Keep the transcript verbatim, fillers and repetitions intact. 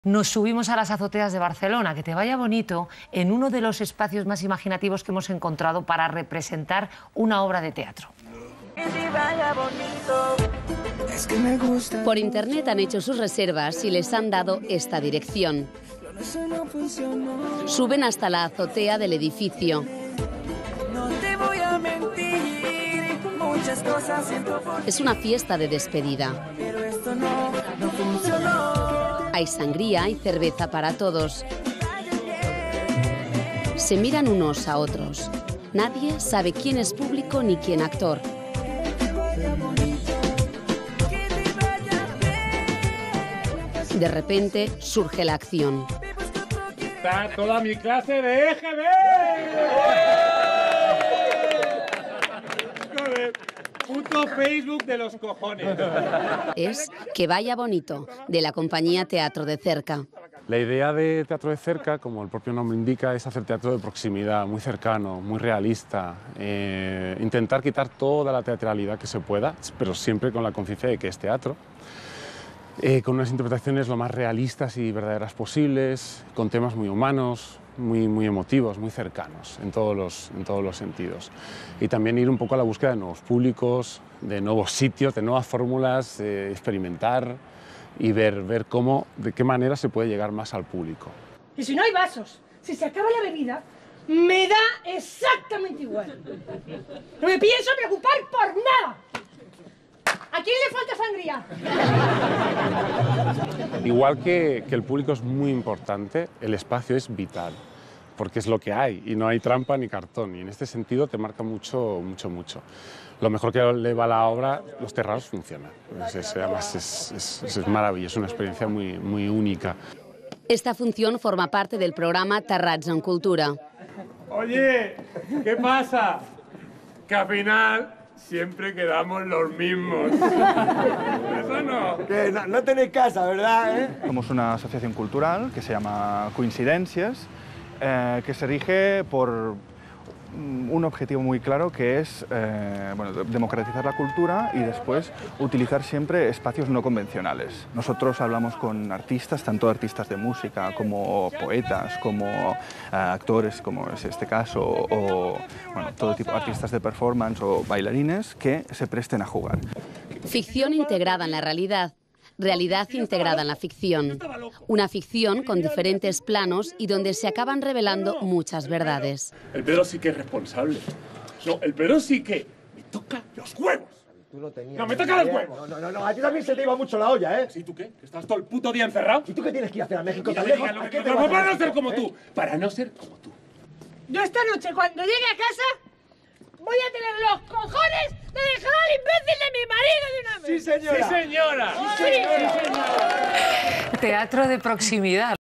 Nos subimos a las azoteas de Barcelona. Que te vaya bonito en uno de los espacios más imaginativos que hemos encontrado para representar una obra de teatro. Por internet han hecho sus reservas y les han dado esta dirección. Suben hasta la azotea del edificio. Es una fiesta de despedida. Hay sangría y cerveza para todos. Se miran unos a otros. Nadie sabe quién es público ni quién actor. De repente surge la acción. Está toda mi clase de E G B. Joder, puto Facebook de los cojones. Es Que vaya bonito, de la compañía Teatro de Cerca. La idea de Teatro de Cerca, como el propio nombre indica, es hacer teatro de proximidad, muy cercano, muy realista. Eh, intentar quitar toda la teatralidad que se pueda, pero siempre con la conciencia de que es teatro. Eh, con unas interpretaciones lo más realistas y verdaderas posibles, con temas muy humanos, muy, muy emotivos, muy cercanos en todos, los, en todos los sentidos. Y también ir un poco a la búsqueda de nuevos públicos, de nuevos sitios, de nuevas fórmulas, eh, experimentar y ver, ver cómo, de qué manera se puede llegar más al público. Y si no hay vasos, si se acaba la bebida, me da exactamente igual. No me pienso preocupar por nada. ¿A quién le falta sangría? Igual que, que el público es muy importante, el espacio es vital, porque es lo que hay y no hay trampa ni cartón, y en este sentido te marca mucho, mucho, mucho. Lo mejor que le va a la obra, los terrados funcionan. Es, es, además es, es, es maravilloso, es una experiencia muy, muy única. Esta función forma parte del programa Terrats en Cultura. Oye, ¿qué pasa? Que al final siempre quedamos los mismos. ¿Eso no? Que no, no tenéis casa, ¿verdad? ¿Eh? Somos una asociación cultural que se llama Coincidencias, eh, que se rige por un objetivo muy claro, que es eh, bueno, democratizar la cultura y después utilizar siempre espacios no convencionales. Nosotros hablamos con artistas, tanto artistas de música como poetas, como eh, actores, como es este caso, o bueno, todo tipo de artistas de performance o bailarines que se presten a jugar. Ficción integrada en la realidad. Realidad integrada en la ficción. Una ficción con diferentes planos y donde se acaban revelando muchas verdades. El Pedro sí que es responsable. No, el Pedro sí que me toca los huevos. Tú no, tenías no, me toca los huevos. No, no, no, no, a ti también se te iba mucho la olla, ¿eh? ¿Sí, tú qué? ¿Que estás todo el puto día encerrado? ¿Y tú qué tienes que ir a hacer a México? Mira, tan diga lejos? lo ¿A que qué te te vas vas para a no ser como ¿eh? tú. Para no ser como tú. Yo esta noche, cuando llegue a casa, voy a tener los cojones de dejar al imbécil de mi marido de una vez. ¡Sí, señora! ¡Sí, señora! Sí, señora. Teatro de proximidad.